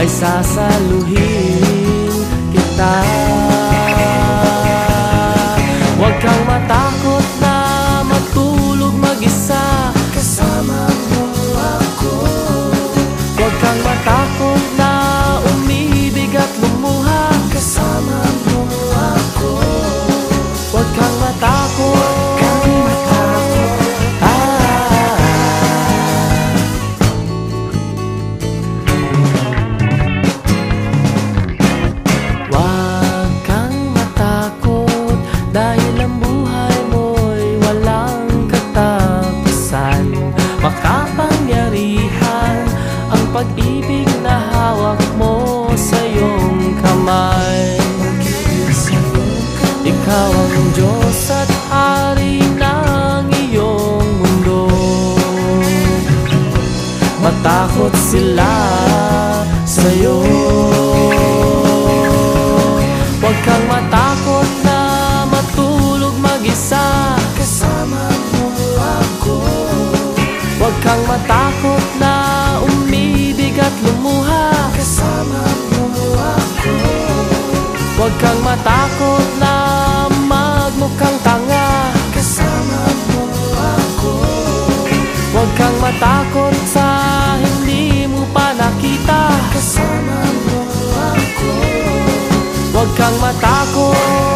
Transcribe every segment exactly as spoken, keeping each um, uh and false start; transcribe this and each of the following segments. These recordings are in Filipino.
ay sasaluhin kita. Huwag kang matakot na matulog mag-isa, kasama mo ako. Huwag kang matakot na umibig at lumuha, kasama mo ako. Huwag kang matakot, dahil ang buhay mo'y walang katapusan. Makapangyarihan ang pag-ibig na hawak mo sa iyong kamay. Ikaw ang Diyos at Hari ng iyong mundo. Matakot sila sa'yo. Huwag kang matakot na matulog mag-isa, kasama mo ako. Huwag kang matakot na umibig at lumuha, kasama mo ako. Huwag kang matakot na magmukhang tanga, kasama mo ako. Huwag kang matakot sa hindi mo pa nakita, kasama mo ako. Huwag kang matakot,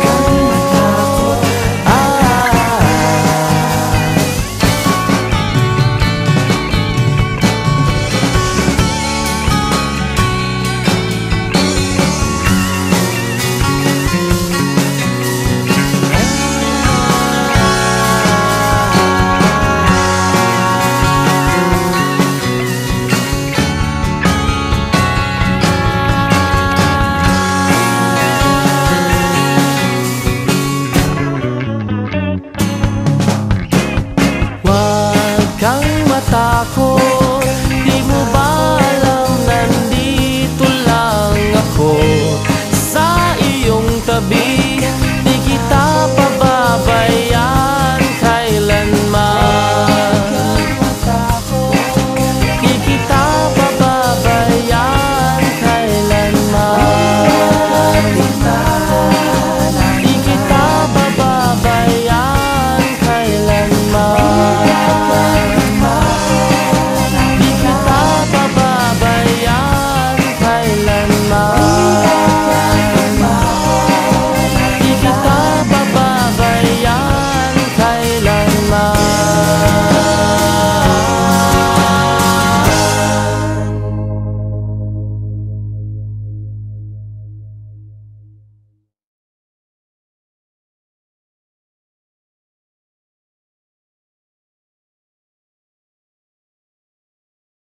kang matakot.